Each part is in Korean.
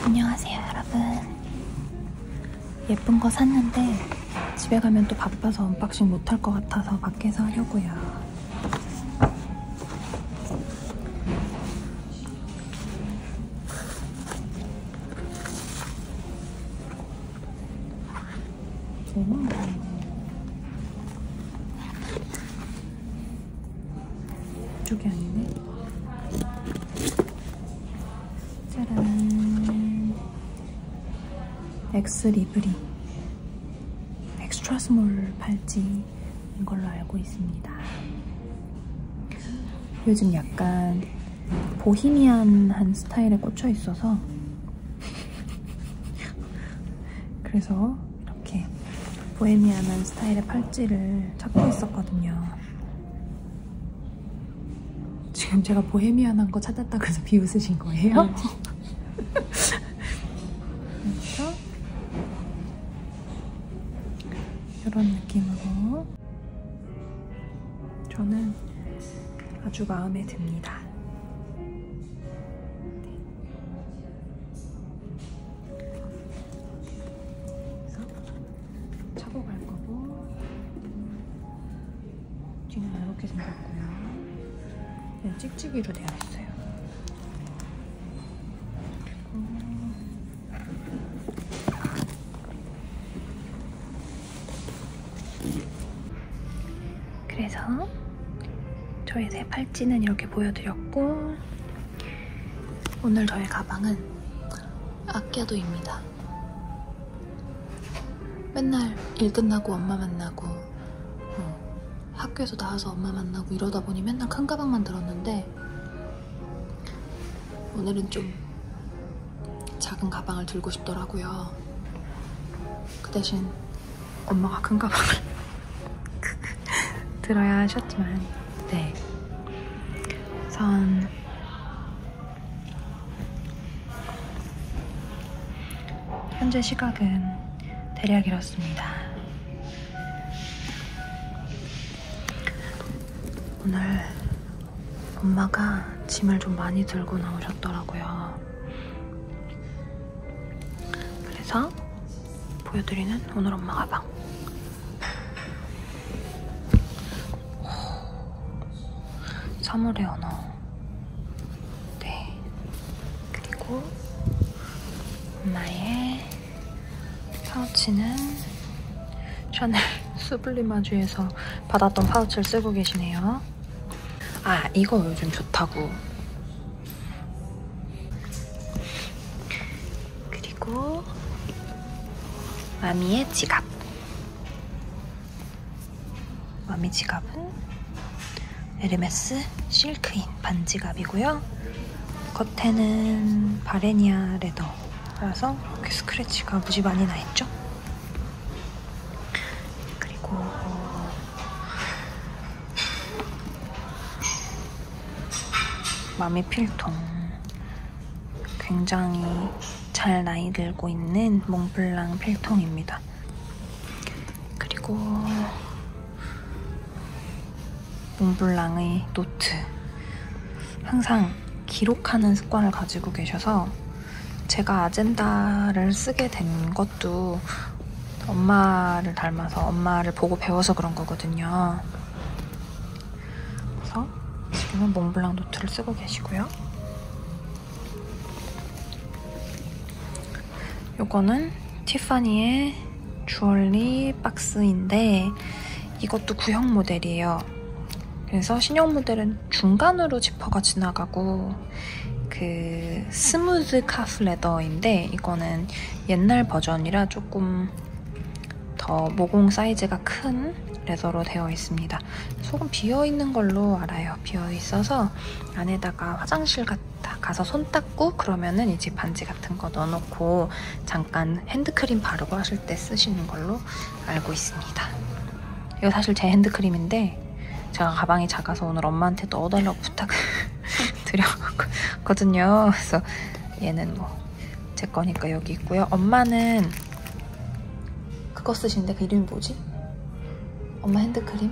안녕하세요 여러분. 예쁜 거 샀는데 집에 가면 또 바빠서 언박싱 못할 것 같아서 밖에서 하려고요. 이쪽이 아니네. 짜란. 엑스 리브리 엑스트라 스몰 팔찌인 걸로 알고 있습니다. 요즘 약간 보히미안한 스타일에 꽂혀 있어서 그래서 이렇게 보헤미안한 스타일의 팔찌를 찾고 있었거든요. 지금 제가 보헤미안한 거 찾았다고 해서 비웃으신 거예요? 그래서 이런 느낌으로 저는 아주 마음에 듭니다. 그래서 차고 갈 거고, 뒤는 이렇게 생겼고요. 그냥 찍찍이로 되어 있어요. 그래서 저의 새 팔찌는 이렇게 보여드렸고, 오늘 저의 가방은 아껴도입니다. 맨날 일 끝나고 엄마 만나고 학교에서 나와서 엄마 만나고 이러다 보니 맨날 큰 가방만 들었는데 오늘은 좀 작은 가방을 들고 싶더라고요. 그 대신 엄마가 큰 가방을 들어야 하셨지만, 네. 우선 현재 시각은 대략 이렇습니다. 오늘 엄마가 짐을 좀 많이 들고 나오셨더라고요. 그래서 보여드리는 오늘 엄마 가방. 사물의 언어. 네. 그리고 엄마의 파우치는 샤넬 수블리마주에서 받았던 파우치를 쓰고 계시네요. 아, 이거 요즘 좋다고. 그리고 마미의 지갑. 마미 지갑은 에르메스 실크인 반지갑이고요. 겉에는 바레니아 레더라서 이렇게 스크래치가 무지 많이 나있죠? 그리고 마미 필통. 굉장히 잘 나이 들고 있는 몽블랑 필통입니다. 그리고 몽블랑의 노트. 항상 기록하는 습관을 가지고 계셔서 제가 아젠다를 쓰게 된 것도 엄마를 닮아서 엄마를 보고 배워서 그런 거거든요. 그래서 지금은 몽블랑 노트를 쓰고 계시고요. 요거는 티파니의 주얼리 박스인데 이것도 구형 모델이에요. 그래서 신형 모델은 중간으로 지퍼가 지나가고 그 스무드 카프 레더인데 이거는 옛날 버전이라 조금 더 모공 사이즈가 큰 레더로 되어 있습니다. 속은 비어있는 걸로 알아요. 비어있어서 안에다가 화장실 가서 손 닦고 그러면은 이제 반지 같은 거 넣어놓고 잠깐 핸드크림 바르고 하실 때 쓰시는 걸로 알고 있습니다. 이거 사실 제 핸드크림인데 제가 가방이 작아서 오늘 엄마한테 넣어달라고 부탁을 드렸거든요. 그래서 얘는 뭐 제 거니까 여기 있고요. 엄마는 그거 쓰시는데 그 이름이 뭐지? 엄마 핸드크림?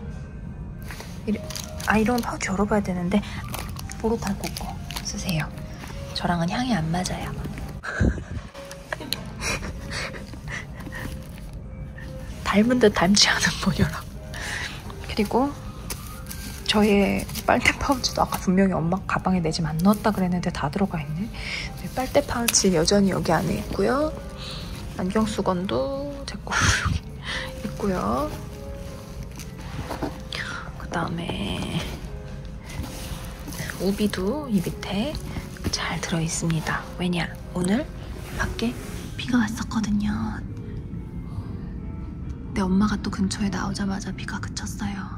이런 파우치 열어봐야 되는데 보로탈 거 쓰세요. 저랑은 향이 안 맞아요. 닮은 듯 닮지 않은 모녀라. 그리고 저의 빨대 파우치도 아까 분명히 엄마 가방에 내 집 안 넣었다 그랬는데 다 들어가 있네. 네, 빨대 파우치 여전히 여기 안에 있고요. 안경 수건도 제 걸로 여기 있고요. 그 다음에 우비도 이 밑에 잘 들어있습니다. 왜냐? 오늘 밖에 비가 왔었거든요. 근데 엄마가 또 근처에 나오자마자 비가 그쳤어요.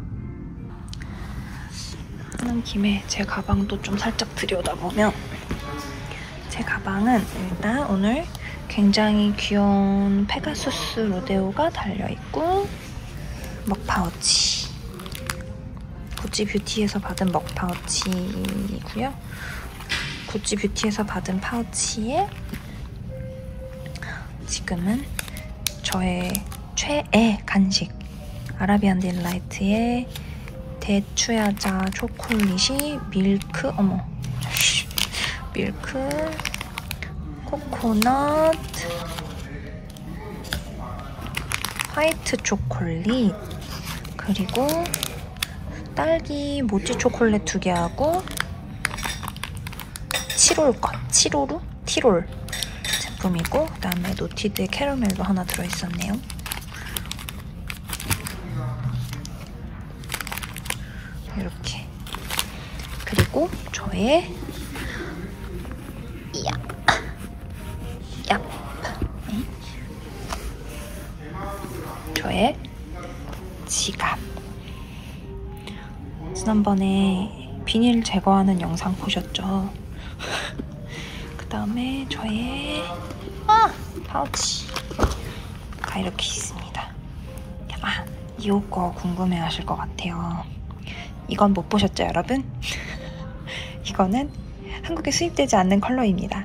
하는 김에 제 가방도 좀 살짝 들여다보면 제 가방은 일단 오늘 굉장히 귀여운 페가수스 로데오가 달려있고 먹 파우치, 구찌 뷰티에서 받은 먹 파우치이고요. 구찌 뷰티에서 받은 파우치에 지금은 저의 최애 간식 아라비안 딜라이트의 대추야자 초콜릿이 밀크, 밀크, 코코넛, 화이트 초콜릿, 그리고 딸기 모찌 초콜릿 2개하고 티롤 제품이고, 그 다음에 노티드 캐러멜도 하나 들어있었네요. 이렇게. 그리고 저의 저의 지갑. 지난번에 비닐 제거하는 영상 보셨죠? 그 다음에 저의 파우치가 이렇게 있습니다. 이 옷 거 궁금해 하실 것 같아요. 이건 못 보셨죠, 여러분? 이거는 한국에 수입되지 않는 컬러입니다.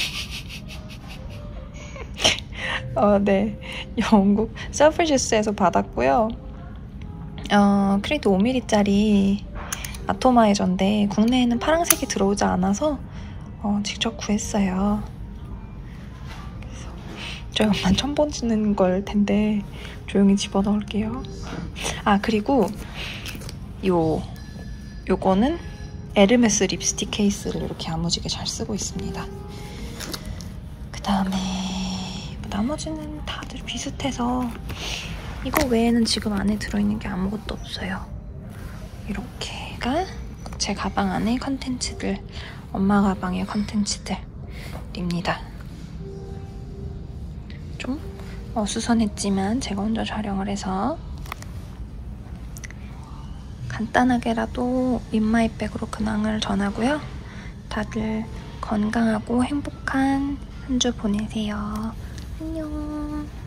네. 영국 셀프리주스에서 받았고요. 크리드 5mm짜리 아토마이저인데 국내에는 파란색이 들어오지 않아서 직접 구했어요. 그래서 저희 엄마는 처음 보시는 걸 텐데 조용히 집어넣을게요. 그리고 요거는 에르메스 립스틱 케이스를 이렇게 야무지게 잘 쓰고 있습니다. 그 다음에 나머지는 다들 비슷해서 이거 외에는 지금 안에 들어있는 게 아무것도 없어요. 이렇게가 제 가방 안에 컨텐츠들, 엄마 가방의 컨텐츠들입니다. 좀 어수선했지만 제가 혼자 촬영을 해서 간단하게라도 윈마이백으로 근황을 전하고요. 다들 건강하고 행복한 한 주 보내세요. 안녕.